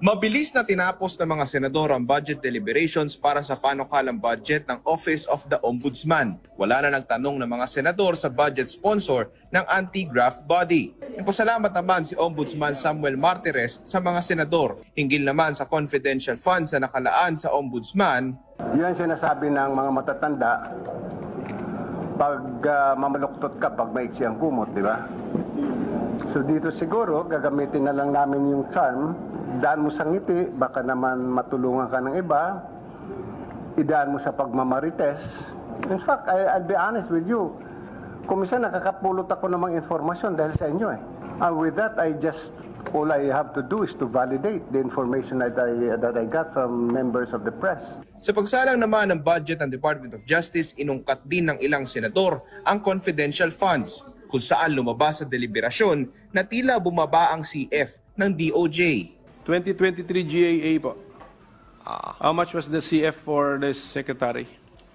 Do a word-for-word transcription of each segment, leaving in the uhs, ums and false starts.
Mabilis na tinapos ng mga senador ang budget deliberations para sa panukalang budget ng Office of the Ombudsman. Wala na nagtanong ng mga senador sa budget sponsor ng anti-graft body. Nagpasalamat naman si Ombudsman Samuel Martires sa mga senador. Hinggil naman sa confidential funds na nakalaan sa Ombudsman. Yan sinasabi ng mga matatanda, pag uh, mamaluktot ka, pag maiksi ang kumot, di ba? So dito siguro, gagamitin na lang namin yung charm. Idaan mo sa ngiti, baka naman matulungan ka ng iba. Idaan mo sa pagmamarites. In fact, I, I'll be honest with you. Kuminsan nakakapulot ako ng mga informasyon dahil sa inyo eh. And with that, I just, all I have to do is to validate the information that I, that I got from members of the press. Sa pagsalang naman ng budget ng Department of Justice, inungkat din ng ilang senador ang confidential funds, kung saan lumabas sa deliberasyon na tila bumaba ang C F ng D O J. twenty twenty-three G A A po. Ah. How much was the C F for the secretary?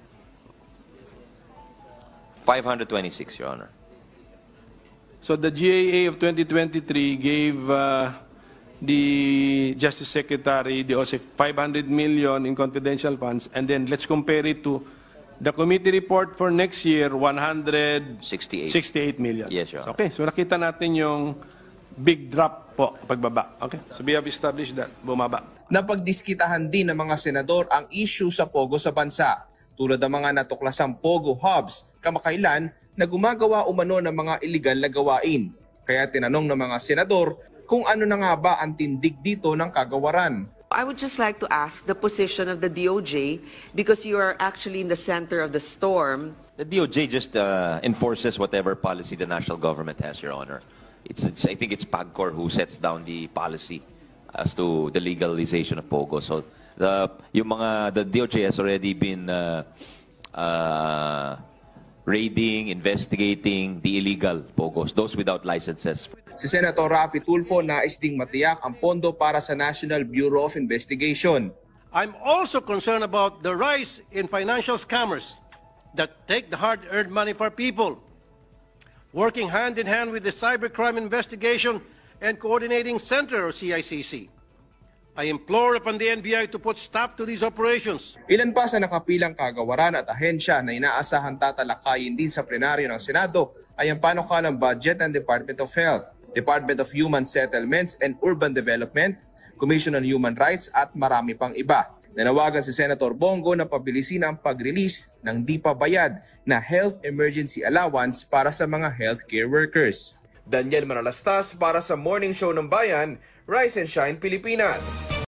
five hundred twenty-six, Your Honor. So the G A A of twenty twenty-three gave uh, the Justice Secretary the five hundred million in confidential funds, and then let's compare it to the committee report for next year, one hundred sixty-eight million. Yes, Your Honor. Okay, so nakita natin yung big drop po, pagbaba. Okay, so we have established that, bumaba. Napagdiskitahan din ng mga senador ang issue sa Pogo sa bansa, tulad ng mga natuklasang Pogo hubs kamakailan na gumagawa umano ng mga iligal na gawain. Kaya tinanong ng mga senador kung ano na nga ba ang tindig dito ng kagawaran. I would just like to ask the position of the D O J, because you are actually in the center of the storm. The D O J just uh, enforces whatever policy the national government has, Your Honor. It's, it's, I think it's PAGCOR who sets down the policy as to the legalization of Pogo. So the yung mga the D O J has already been uh, uh, raiding, investigating the illegal Pogos, those without licenses. Si Senator Raffy Tulfo nais ding matiyak ang pondo para sa National Bureau of Investigation. I'm also concerned about the rise in financial scammers that take the hard-earned money for people, working hand-in-hand with the Cybercrime Investigation and Coordinating Center, or C I C C. I implore upon the N B I to put stop to these operations. Ilan pa sa nakapilang kagawaran at ahensya na inaasahan tatalakayin din sa plenaryo ng Senado ay ang panukalang budget ng Department of Health, Department of Human Settlements and Urban Development, Commission on Human Rights at marami pang iba. Nanawagan si Senator Bongo na pabilisin ang pag-release ng di pa bayad na Health Emergency Allowance para sa mga healthcare workers. Daniel Manalastas para sa Morning Show ng Bayan, Rise and Shine Pilipinas.